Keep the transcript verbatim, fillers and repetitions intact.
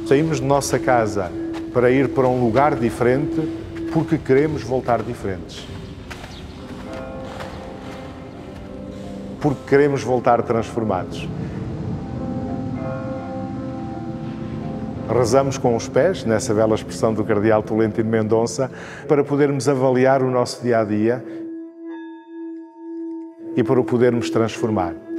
Saímos de nossa casa para ir para um lugar diferente porque queremos voltar diferentes. Porque queremos voltar transformados. Rezamos com os pés, nessa bela expressão do cardeal Tolentino Mendonça, para podermos avaliar o nosso dia-a-dia e para o podermos transformar.